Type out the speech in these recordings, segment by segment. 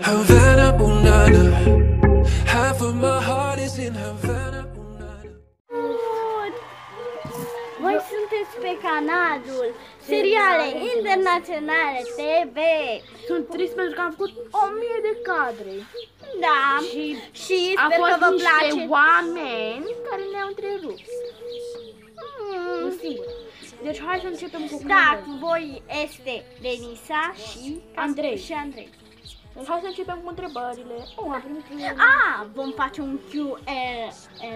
Havana, ooh, nana. Half of my heart is in Havana, ooh, nana. Voi sunteți pe canalul Seriale Internaționale TV. Sunt trist pentru că am făcut 1000 de cadre. Da. Și sper că vă place. Niște oameni care ne-au întrerupt. Singur. Deci hai să începem cu Da, voi este Denisa și Andrei. Andrei. Deci hai să începem cu întrebările. Am primit Vom face un Q&A.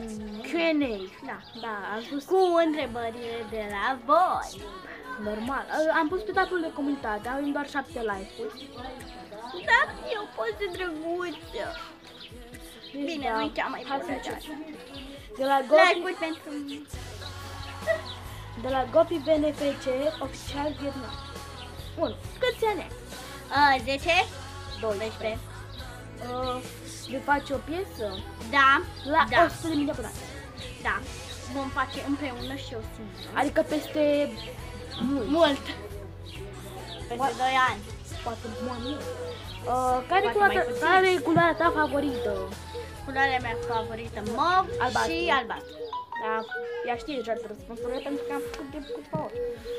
Da, am spus Cu întrebările de la voi. normal. Am pus pe tabul de comunitate, avem doar 7 like-uri. Dar eu pot să drăguță. Deci, Bine, da, nu-i cea mai hai să bună. începem. De la Gopi, Like-uri pentru mine. de la Gopi BNFC, oficial Vietnam. 1. Câți ani ai? 10, 12. Le faci o piesă? Da, La da, 100.000 de abonați. da. Vom face împreună și eu singură. Adică peste Mult. Peste 2 ani. poate mai mult. Care Poate mai puțin. e culoarea ta favorită? Culoarea mea favorită, mov Albastru. și albastru. Da, ea știe deja răspunsurile pentru că am făcut de câteva ori.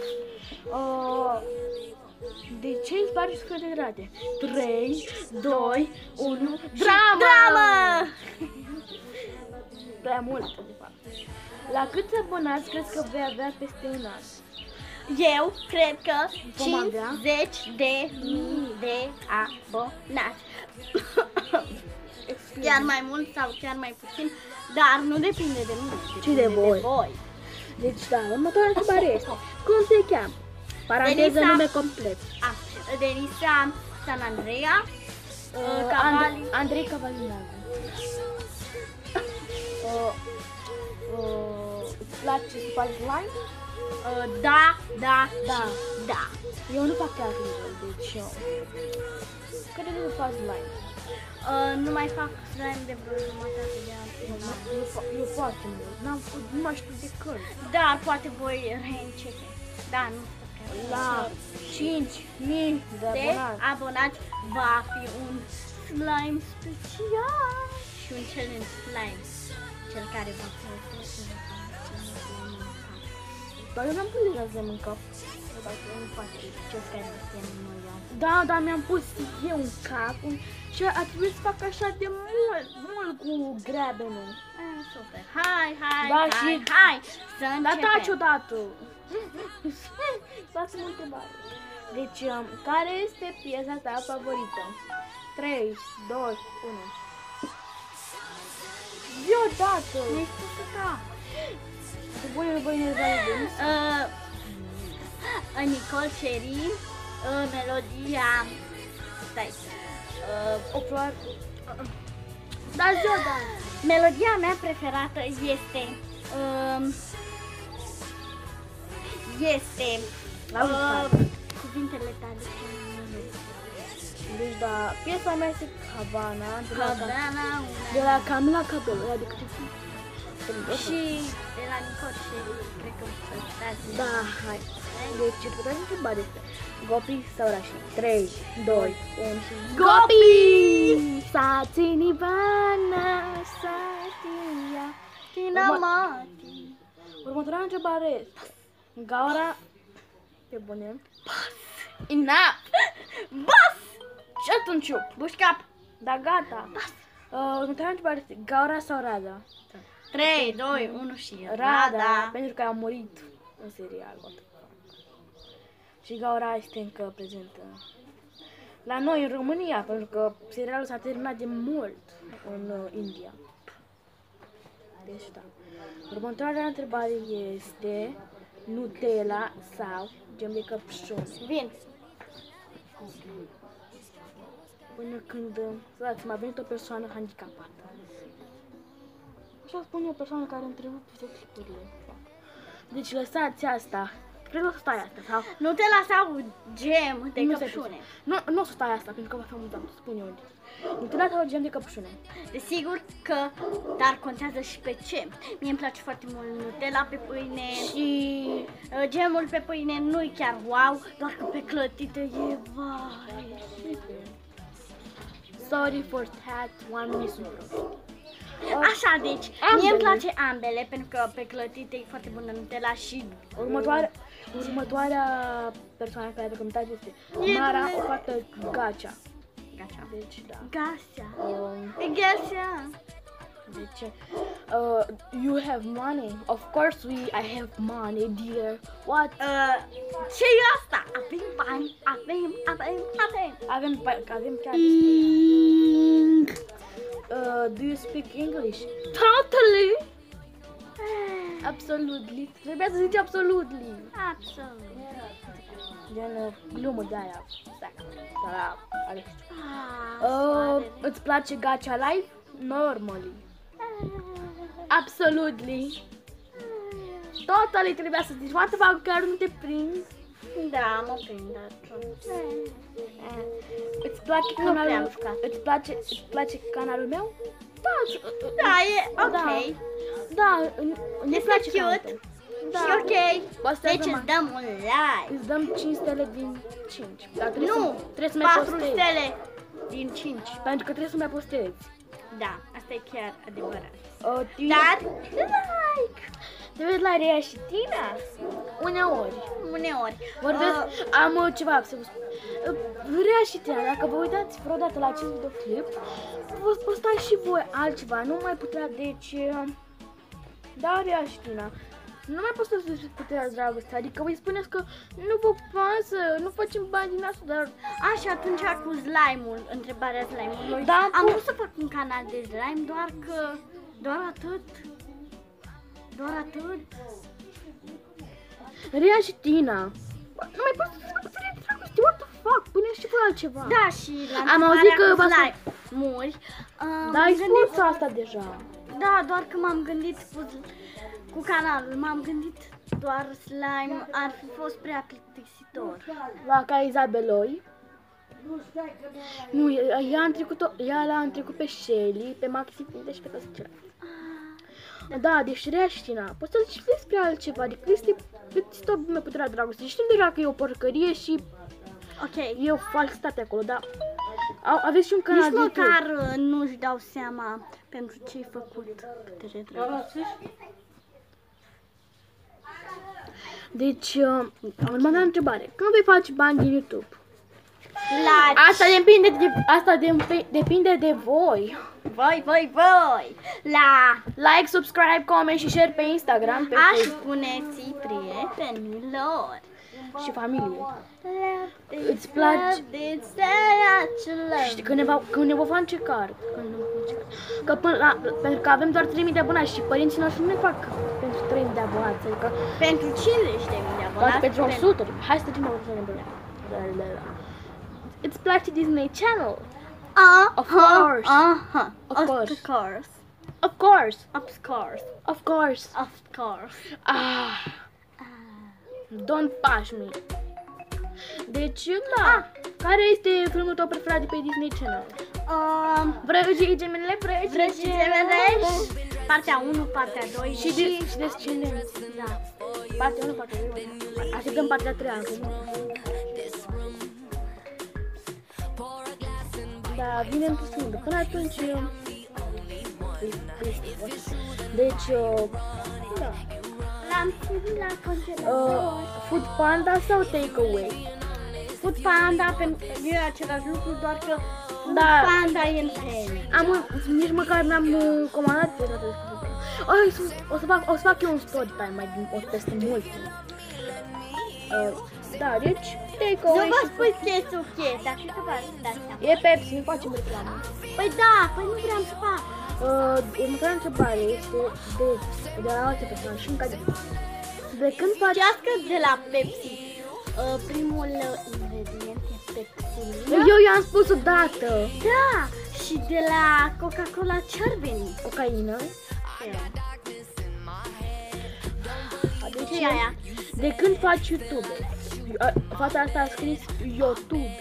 De ce îți pare scrietate? 3, 2, 1, dramă! Dramă! Prea mult, de fapt. La câți abonați crezi că vei avea peste un an? Eu cred că Vom avea? 50.000 de abonați. Chiar mai mult sau chiar mai puțin, dar nu depinde de mine, Ci depinde de voi. Deci da, următoarea întrebare este: cum te cheamă? Paranteză, Denisa. nume complet. Denisa San Andreea, Cavali. Andrei Cavalineagu. Îți place să faci live? Da. Da. Eu nu fac chiar live, deci cât de mult faci live? Nu mai fac slime de vreo jumătate de an. Eu foarte mult, nu mai știu de când. Dar poate voi reîncepe. Da, nu știu chiar. La 5.000 de De abonați. abonați va fi un slime special și un challenge slime. Cel care va fi Dar eu mi-am pus deja să mâncăm. Dacă nu face cel care suntem noi. Da, mi-am pus eu un cap și a trebuit să fac așa de mult cu greabenul. Super. Hai, Da, și- să Dar începem. taci odată! Lasă-mă întrebare. Deci, care este piesa ta favorită? 3, 2, 1. Zi odată! Mi-ai spus că Cu bune voi ne validezi? Nicole Cherry, melodia. Stai. O floare. Da, zi odată! Melodia mea preferată este cuvintele tale. Deci, da, piesa mea este Havana, Havana, de la Camila Cabello, adică și de la Nicole Cherry, cred că uitați. da, hai. Deci, puteți întrebare este Gopi sau Rashi? 3, 2, 1 și Gopi! Satini Vana, Satia, Tinamati. Următoarea întrebare este Gaura, pe bune, Enough! Bas! și atunci eu, Buși cap! da, gata. Următoarea întrebare este Gaura sau Rada? 3, 2, 1 și Rada, pentru că a murit în serial. Și Gaura este încă prezentă la noi în România, pentru că serialul s-a terminat de mult în India. Deci da. Următoarea întrebare este Nutella sau gem de căpșun? Vin. Până când, dați-mi, a venit o persoană handicapată. Așa spune o persoană care întrerupe clipurile. Deci lăsați asta. Cred că o să stai asta, sau? Nutella sau gem de Nu se căpșune? Nu o să stai asta, pentru că va fi amuzant. Spune unde. Nutella sau gem de căpșune? Desigur că, dar contează și pe ce. Mie îmi place foarte mult Nutella pe pâine Și gemul pe pâine nu-i chiar wow, doar că pe clătite e vai. sorry for that, oamenii sunt proști. Așa, deci, mie îmi place ambele, pentru că pe clătite e foarte bună Nutella și... Următoarea persoană care a comentat este Mara, o fată Gacha. Gacha. Deci, da. Gacha. Gacha. Deci, you have money. Of course I have money, dear. What? Ce e asta? Avem bani, avem. Avem chiar. Do you speak English? Totally. Absolutely. Trebuia să zici absolutely. Absolut. Gen glumă de aia. Da, are. Soare. Îți place Gacha Live? Normally. Absolutely. Totally trebuia să zici. What the fuck, chiar nu te prind? Da, mă prind atunci. Îți place Nu prea am canalul? jucat. Îți place canalul meu? Da, Da, e ok. Da, ne Este place cute. canalul tău. Da. Și ok. Postează, Deci mă. îți dăm un like. Îți dăm 5 stele din 5. Dar trebuie să mai 4 postezi. stele din 5. Pentru că trebuie să mai postezi. Da, asta e chiar adevărat. Dar Dar, like! te vezi la Rea și Tina? Uneori. Uneori. Vorbesc, am ceva să vă spun. Rea și Tina, dacă vă uitați vreodată la acest videoclip, vă postați și voi altceva, nu mai putea, deci... Da, Rea și Tina. Nu mai postați despre puterea dragostei, adică voi spuneți că nu vă pasă, nu facem bani din asta, dar... Și atunci cu slime-ul, întrebarea slime-ului. Da, am vrut să fac un canal de slime, doar că... Doar atât. Rea și Tina. Nu mai poți să fac puterea dragostei, what the fuck, pune-și și voi altceva. Da, și la Am auzit că întrebarea cu v-ați- slime-uri... Da, ai spus asta deja. Da, doar că m-am gândit cu canalul, m-am gândit doar slime ar fi fost prea plictisitor. La ca Izabeloi. Nu, ea l-a întrecut pe Shelly, pe Maxi Pinte și pe toți ceilalți. Da, deci Rea și Tina, poți să zici despre altceva, adică este plictisitor bine puterea dragostei. Știm deja că e o porcărie și Ok. e o falsitate acolo, dar aveți și un canal Nici de YouTube. măcar nu-și dau seama pentru ce-ai făcut putere dragostei. Deci, următoarea întrebare. Când vei face bani din YouTube? La Asta depinde de voi. voi! La Like, subscribe, comment și share pe Instagram, pe aș Facebook spuneți prietenilor. și familie. Îți place? place? Și când ne vom încerca, că pentru că avem doar 3000 de abonați și părinții noștri nu ne fac pentru 3000 de abonați, adică Pentru 50.000 de poate abonați. pentru 100. Hai să trecem la 100 de abonați. Îți place Disney Channel? Of course. Of course. Of course. Of course. Of course. Of course. Of course. Don't push me. Deci, da. Care este filmul tău preferat de pe Disney Channel? Vrăjii gemele, Vrăjii gemele, partea 1, partea 2 și Descendenți. Da. Partea 1, partea 2. Așteptăm partea 3 încă. Da, vine într-o secundă. Până atunci... Deci, da. L-am ținut la congelator. Food Panda sau Takeaway? Food Panda, pentru că e același lucru, doar că Food Da. Panda e în premiu. Nici măcar n-am comandat pe toate astea. O să fac eu un story time mai peste mult timp. Da, deci Takeaway. Nu vă spui ce este ok, dar cred că v-ați dat seama. E Pepsi, nu facem reclamă. Păi da, păi nu vreau să fac. Următoarea întrebare este de la alte persoane și încă de când faci... Cească de la Pepsi. Primul ingredient e Pepsi. Eu i-am spus odată. Da, și de la Coca-Cola ce-ar veni? Cocaină. Ce e aia? De când faci YouTube? Fata asta a scris YouTube.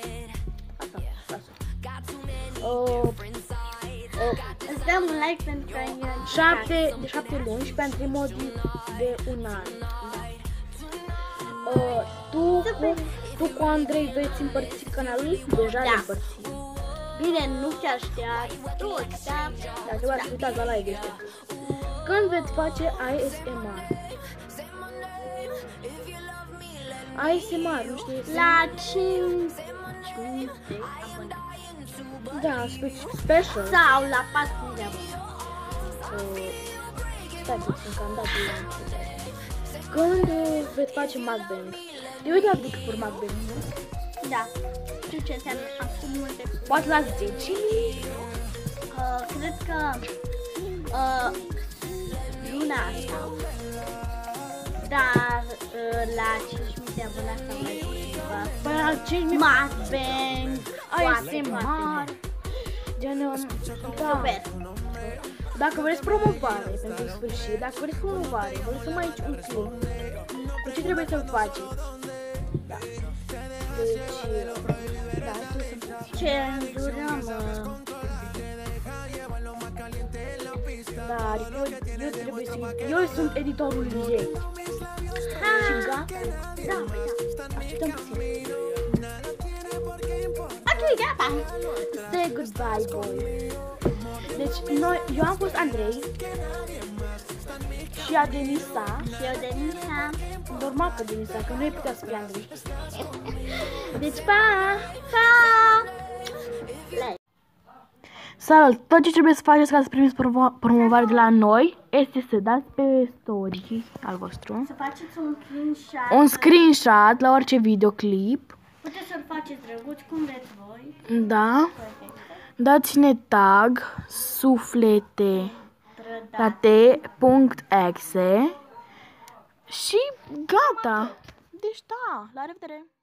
Îți dăm un like pentru că e De 7 luni și pentru emoji de un an. Tu cu Andrei veți împărți canalul? Deja Da. le împărți. Bine, nu chiar știați toți, dar... Dar trebuie să uitați la like ăștia. Când veți face ASMR? ASMR, nu știu. La 5.000 de abonați. Da, special. Sau la 4.000 de abonați. Stai puțin, că am dat de la început. Când veți face mukbang? Eu uite adică for mukbang, nu? Da. Știu ce înseamnă acum multe. Poate la 10. Cred că luna asta. Dar la 5.000 de abonați sau mai ceva. Păi la 5.000. Mukbang. ASMR. Gen, da. Super. Dacă vreți promovare pentru sfârșit, dacă vreți promovare, vă lăsăm aici un clip. Pe ce trebuie să faceți? Da. Deci, da, Cenzurăm. da, adică eu trebuie să... Eu sunt editorul ei. Și gata? Da, Așteptăm puțin. ok, gata. Say goodbye, boy. Deci, eu am fost Andrei și a Denisa. Și eu, Denisa. Normal că Denisa, că nu e putea să fie Andrei. Deci, pa! Pa! Salut! Tot ce trebuie să faceți ca să primiți promovare de la noi este să dați pe story al vostru Să faceți un screenshot. un screenshot la orice videoclip. Puteți să-l faceți drăguț cum vreți voi. Da. Dați-ne tag suflete.exe și gata. Deci da, la revedere!